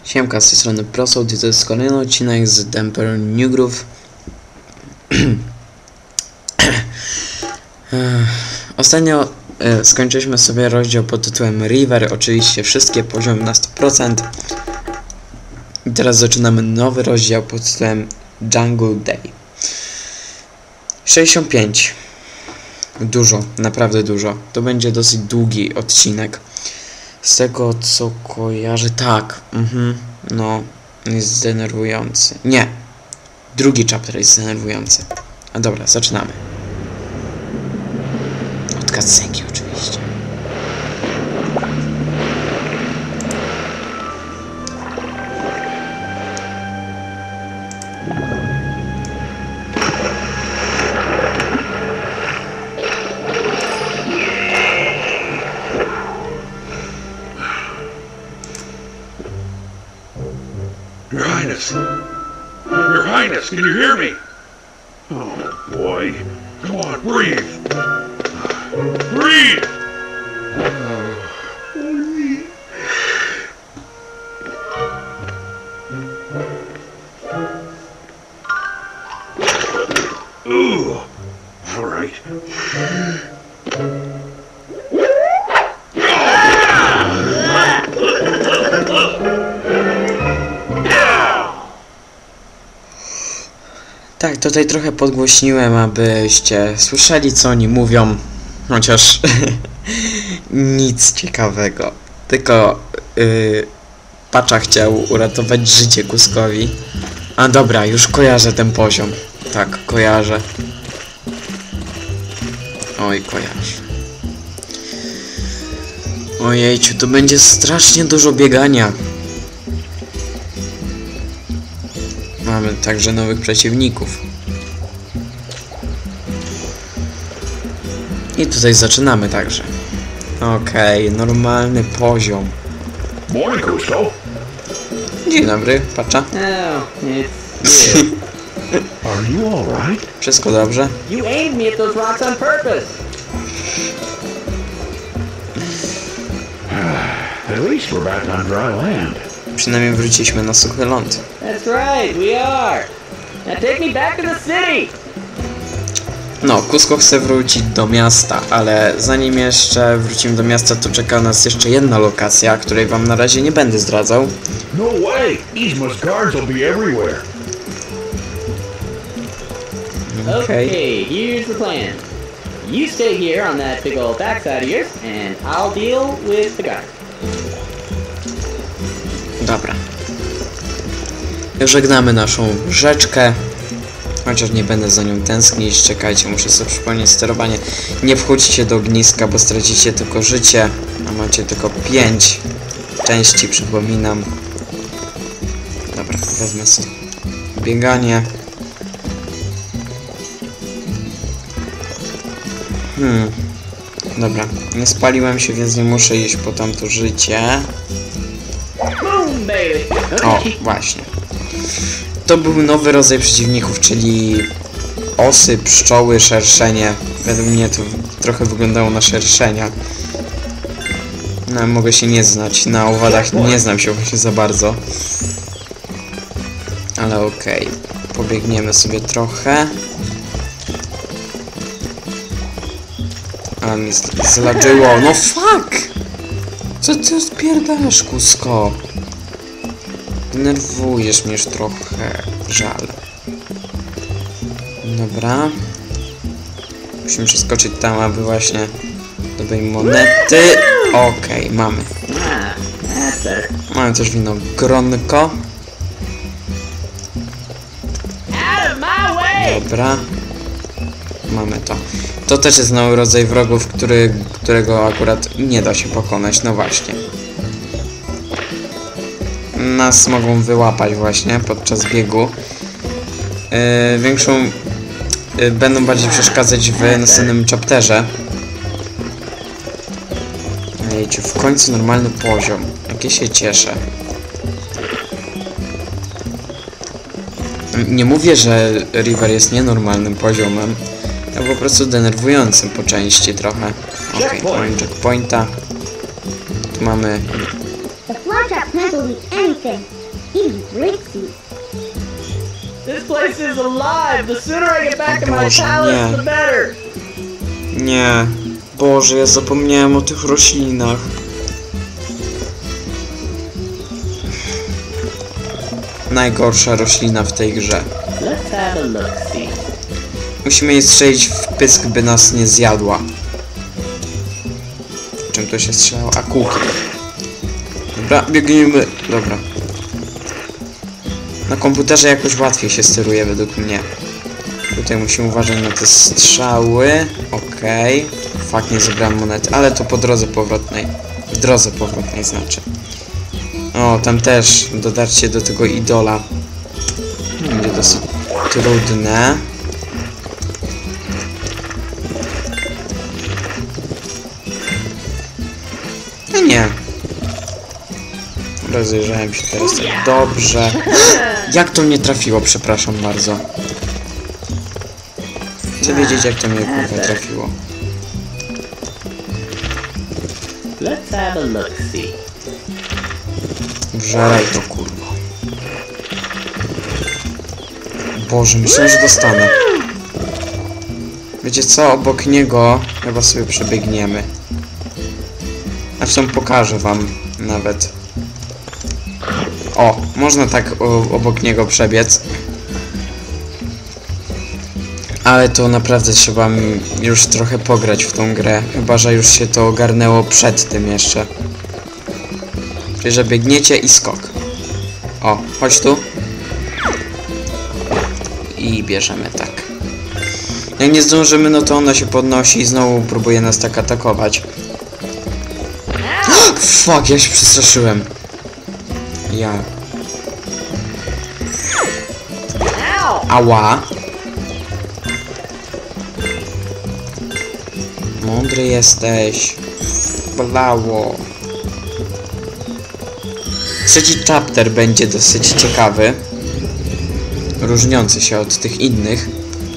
Siemka, z tej strony Prosold i to jest kolejny odcinek z The Emperor New Groove. Ostatnio skończyliśmy sobie rozdział pod tytułem River, oczywiście wszystkie poziomy na 100%. I teraz zaczynamy nowy rozdział pod tytułem Jungle Day. 65. Dużo, naprawdę dużo. To będzie dosyć długi odcinek. Z tego co kojarzę, tak, no, jest denerwujący. Nie, drugi chapter jest denerwujący. A dobra, zaczynamy. Od cutscenki oczywiście. Your Highness, can you hear me? Oh boy. Come on, breathe. Breathe! Ooh. All right. Tak, tutaj trochę podgłośniłem, abyście słyszeli, co oni mówią, chociaż nic ciekawego. Tylko Pacza chciał uratować życie Kuskowi. A dobra, już kojarzę ten poziom. Tak, kojarzę. Oj, kojarzę. Ojejciu, to będzie strasznie dużo biegania. Mamy także nowych przeciwników. I tutaj zaczynamy także. Okej, normalny poziom. Morning, Cusco. Dzień dobry, Pacza. Oh, it's you. Are you all right? Wszystko dobrze? You aimed me at those rocks on purpose. At least we're back on dry land. Przynajmniej wróciliśmy na suchy ląd. That's right, we are. Now take me back to the city. No, Kusko chce wrócić do miasta, ale zanim jeszcze wrócimy do miasta, to czeka nas jeszcze jedna lokacja, której wam na razie nie będę zdradzał. No way! Yzma's guards will be everywhere. Okej. Okay, here's the plan. You stay here on that big old backside of yours, and I'll deal with the guard. Dobra. Żegnamy naszą rzeczkę. Chociaż nie będę za nią tęsknić. Czekajcie, muszę sobie przypomnieć sterowanie. Nie wchodźcie do ogniska, bo stracicie tylko życie. A macie tylko 5 części, przypominam. Dobra, wezmę sobie bieganie. Dobra, nie spaliłem się, więc nie muszę iść po tamto życie. Boom, baby. O, właśnie. To był nowy rodzaj przeciwników, czyli osy, pszczoły, szerszenie. Według mnie to trochę wyglądało na szerszenia. No, mogę się nie znać. Na owadach nie znam się właśnie za bardzo. Ale okej. Pobiegniemy sobie trochę. A mnie zladżyło. No fuck! Co ty odpierdalasz, Kusko? Denerwujesz mnie już trochę. Żal. Dobra. Musimy przeskoczyć tam, aby właśnie zdobyć monety. Okej, mamy. Ah, that's better. Mamy też winogronko. Out of my way! Dobra. Mamy to. To też jest nowy rodzaj wrogów, którego akurat nie da się pokonać. No właśnie. Nas mogą wyłapać właśnie podczas biegu. Będą bardziej przeszkadzać w następnym chapterze. Ejciu, w końcu normalny poziom. Jakie się cieszę. Nie mówię, że River jest nienormalnym poziomem. To po prostu denerwującym po części trochę. Okej, mamy checkpointa. Tu mamy... The flytrap cancels any anything. Even breaks you. This place is alive! The sooner I get back to my Boże, palace, nie. the better! Nie. Boże, ja zapomniałem o tych roślinach. Najgorsza roślina w tej grze. Let's have a look-see. Musimy jej strzelić w pysk, by nas nie zjadła. Czym to się strzelało? A, kółkiem. Dobra, biegniemy. Dobra. Na komputerze jakoś łatwiej się steruje według mnie. Tutaj musimy uważać na te strzały. Okej. Fakt, nie zebrałem monety, ale to po drodze powrotnej. W drodze powrotnej znaczy. O, tam też dotarcie do tego idola będzie dosyć trudne. No nie. Rozejrzałem się teraz tak dobrze. Jak to mnie trafiło, przepraszam bardzo. Chcę wiedzieć, jak to mnie kurwa trafiło. Let's have a look-see. Wżeraj to, kurwa. Boże, myślałem, że dostanę. Wiecie co? Obok niego chyba sobie przebiegniemy. Zresztą pokażę wam nawet. O, można tak obok niego przebiec. Ale to naprawdę trzeba już trochę pograć w tą grę. Chyba że już się to ogarnęło przed tym jeszcze. Czyli że biegniecie i skok. O, chodź tu. I bierzemy tak. Jak nie zdążymy, no to ona się podnosi i znowu próbuje nas tak atakować. Fuck, ja się przestraszyłem. Ja. Ała. Mądry jesteś. Bolało. Trzeci chapter będzie dosyć ciekawy. Różniący się od tych innych.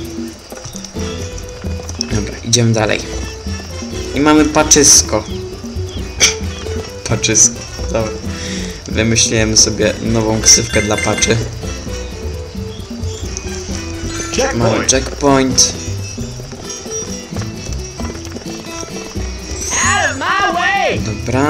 Dobra, idziemy dalej. I mamy paczysko. Paczysko. Dobra. Wymyśliłem sobie nową ksywkę dla paczy. Mamy checkpoint. Out of my way! Dobra.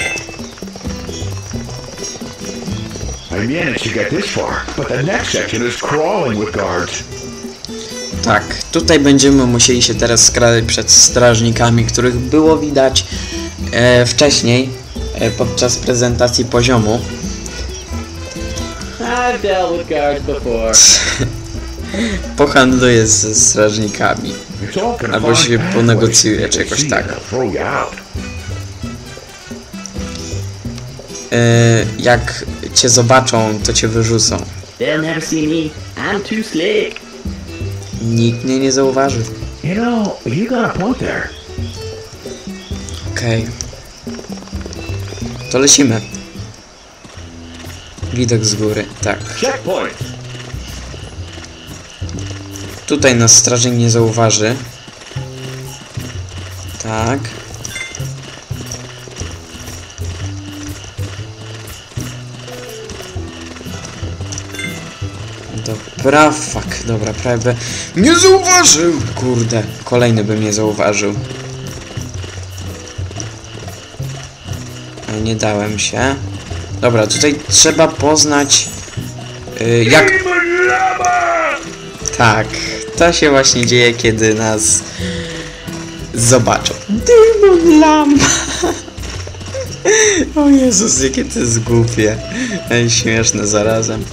I managed to get this far, but the next section is crawling with guards. Tak, tutaj będziemy musieli się teraz skradać przed strażnikami, których było widać wcześniej podczas prezentacji poziomu. I've dealt with guards before. Pohandluję ze strażnikami. It's all gonna Albo find się pathways ponegocjuje, to czy jakoś see tak. and throw you out. Jak cię zobaczą, to cię wyrzucą. They'll never see me. I'm too slick. Nikt mnie nie zauważy. You know, you got a point there. Okej. To lecimy. Widok z góry, tak. Checkpoint. Tutaj nas strażnik nie zauważy. Tak. Dobra, fuck, dobra, prawie nie zauważył! Kurde, kolejny by mnie zauważył. Ale nie dałem się. Dobra, tutaj trzeba poznać jak... Demon Lama! Tak, to się właśnie dzieje, kiedy nas zobaczą. Demon Lama! O Jezus, jakie to jest głupie. Śmieszne zarazem.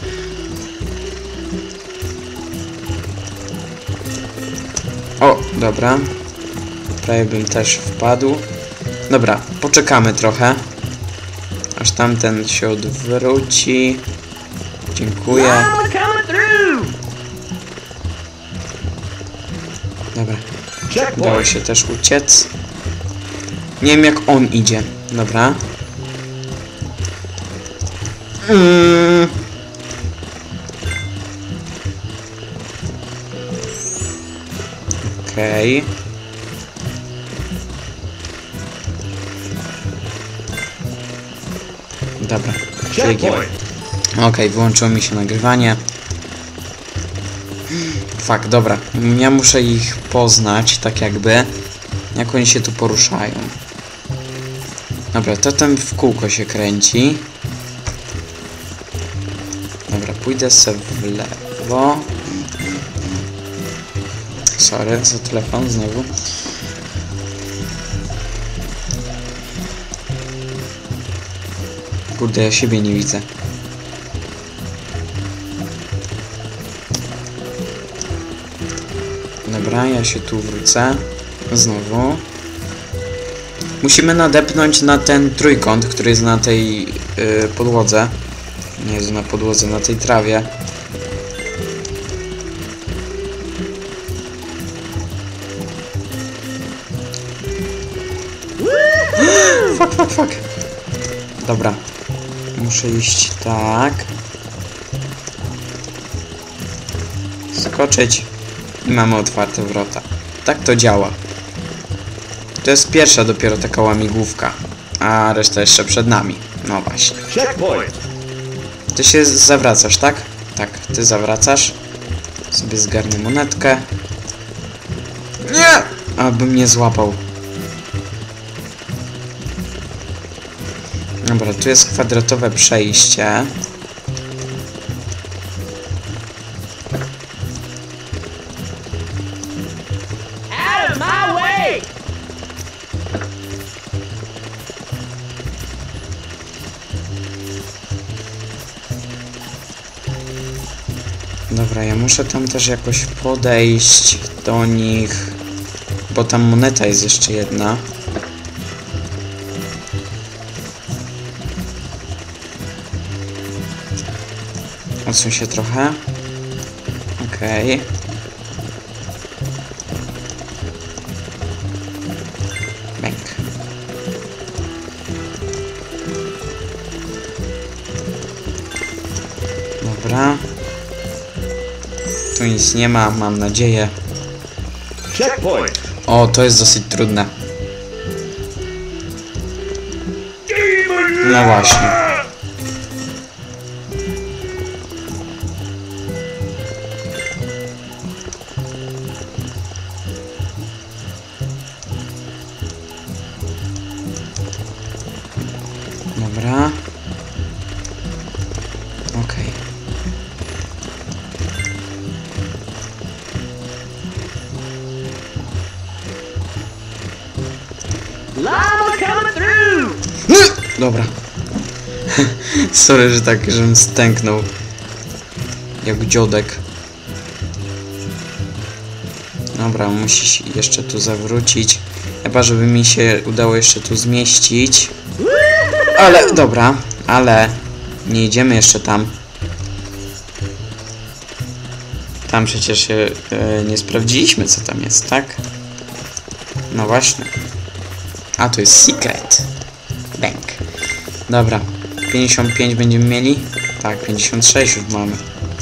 O, dobra. Prawie bym też wpadł. Dobra, poczekamy trochę. Aż tamten się odwróci. Dziękuję. I'm coming through! Dobra, Checkpoint. udało się też uciec. Nie wiem jak on idzie. Dobra. Okej. Dobra, biegiem. Checkpoint. Okej, wyłączyło mi się nagrywanie. Fuck, dobra. Ja muszę ich poznać, tak jakby. Jak oni się tu poruszają. Dobra, to ten w kółko się kręci. Dobra, pójdę sobie w lewo. Sorry za telefon znowu. Kurde, ja siebie nie widzę. Dobra, ja się tu wrócę. Znowu. Musimy nadepnąć na ten trójkąt, który jest na tej podłodze. Nie jest na podłodze, na tej trawie. Fuck. Dobra. Muszę iść tak. Skoczyć. I mamy otwarte wrota. Tak to działa. To jest pierwsza dopiero taka łamigłówka. A reszta jeszcze przed nami. No właśnie. Checkpoint. Ty się zawracasz, tak? Tak, ty zawracasz. Sobie zgarnę monetkę. Nie! Aby mnie złapał. Dobra, tu jest kwadratowe przejście. Out of my way! Dobra, ja muszę tam też jakoś podejść do nich, bo tam moneta jest jeszcze jedna. Odsuń się trochę. Okej. Bęk. Dobra. Tu nic nie ma, mam nadzieję. Checkpoint. O, to jest dosyć trudne. No właśnie. Dobra. Okej. Llama coming through! Dobra. Sorry, że tak, żebym stęknął. Jak dziodek. Dobra, musi się jeszcze tu zawrócić. Chyba, żeby mi się udało jeszcze tu zmieścić. Ale, dobra. Ale nie idziemy jeszcze tam. Tam przecież się nie sprawdziliśmy, co tam jest, tak? No właśnie. A, to jest secret. Bank. Dobra. 55 będziemy mieli? Tak, 56 już mamy.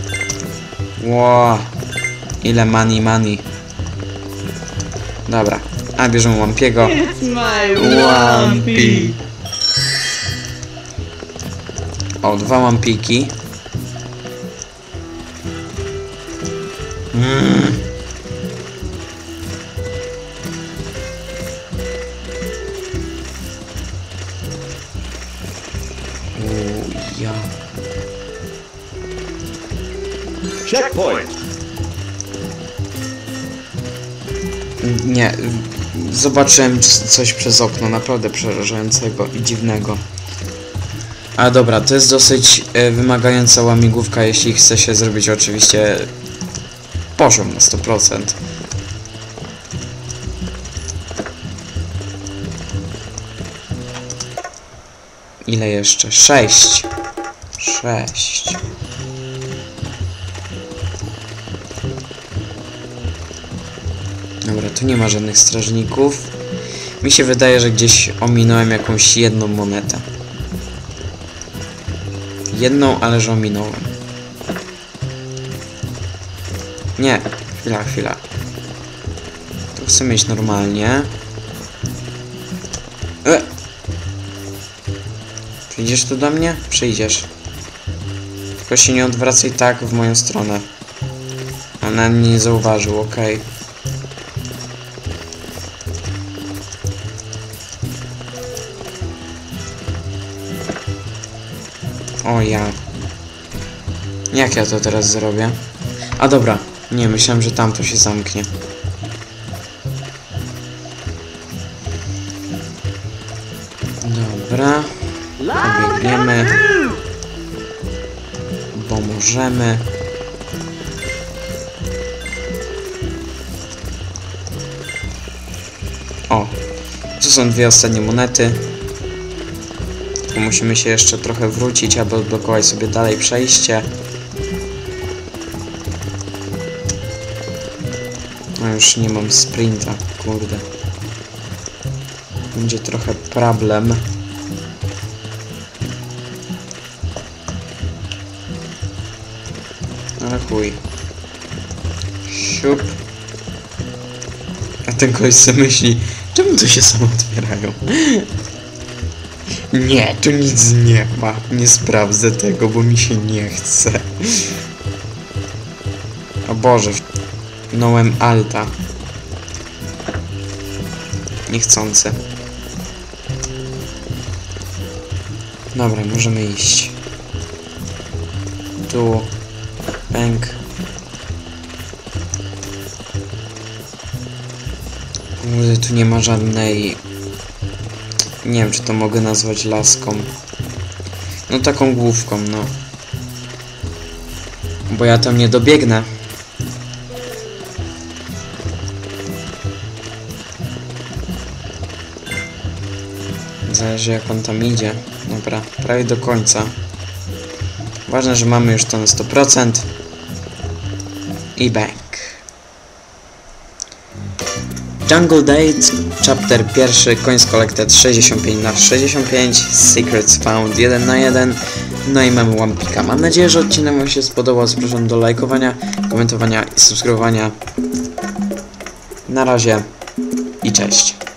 Wow. Ile money. Dobra. A, bierzemy Łampiego. It's my Lumpy! O, 2 Łampiki. Ja. Checkpoint. Nie. Zobaczyłem coś przez okno, naprawdę przerażającego i dziwnego. A dobra, to jest dosyć wymagająca łamigłówka, jeśli chce się zrobić oczywiście poziom na 100%. Ile jeszcze? 6. Dobra, tu nie ma żadnych strażników. Mi się wydaje, że gdzieś ominąłem jakąś jedną monetę. Jedną, ale że ominąłem. Nie, chwila. Tu chcę mieć normalnie. Przyjdziesz tu do mnie? Przyjdziesz. Tylko się nie odwracaj tak w moją stronę. Ona mnie nie zauważył, okej. O ja. Jak ja to teraz zrobię? A dobra. Nie, myślałem, że tamto się zamknie. Dobra. Pobiegniemy. Bo możemy. O. Tu są dwie ostatnie monety. Tylko musimy się jeszcze trochę wrócić, aby odblokować sobie dalej przejście. No już nie mam sprinta, kurde. Będzie trochę problem. Ale chuj. Siup. A ten koleś sobie myśli, czemu to się samo otwierają? Nie, tu nic nie ma. Nie sprawdzę tego, bo mi się nie chce. O Boże. Nołem alta. Niechcący. Dobra, możemy iść. Tu. Pęk. Kurde, tu nie ma żadnej... Nie wiem, czy to mogę nazwać laską. No taką główką, no. Bo ja tam nie dobiegnę. Zależy jak on tam idzie. Dobra, prawie do końca. Ważne, że mamy już to na 100%. I bang. Jungle Date, chapter 1, Coins Collected 65/65, Secrets Found 1/1. No i mamy One Pika. Mam nadzieję, że odcinek wam się spodobał. Zapraszam do lajkowania, komentowania i subskrybowania. Na razie i cześć.